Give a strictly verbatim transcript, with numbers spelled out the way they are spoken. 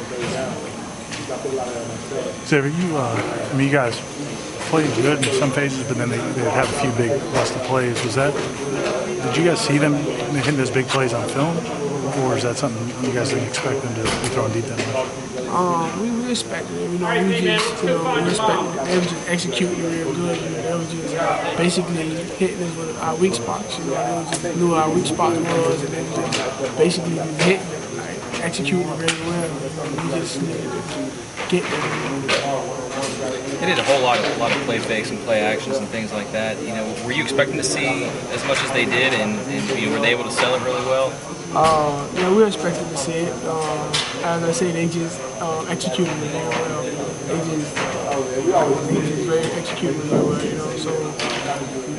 Xavier, you, uh, I mean, you guys played good in some phases, but then they they have a few big busted plays. Was that? Did you guys see them hitting those big plays on film, or is that something you guys didn't expect them to be throwing deep that much? Um, we, we expected it. You know, we just, you know, we expected it. They were just executing real good. You know, they were just basically hitting us with our weak spots. You know, they just knew our weak spots was, and then just basically just hitting them, like executing really well. You know, we just needed to get them. They did a whole lot of a lot of play fakes and play actions and things like that. You know, were you expecting to see as much as they did, and, and you know, were they able to sell it really well? Uh, yeah, we were expecting to see it. Uh, as I say, they just uh, executed it very well. They just, they just very executed it very well. You know, so